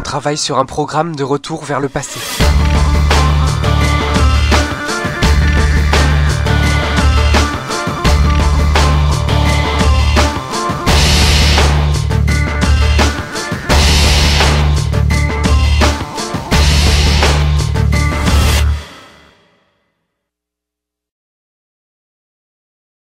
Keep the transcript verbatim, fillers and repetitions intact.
travaille sur un programme de retour vers le passé.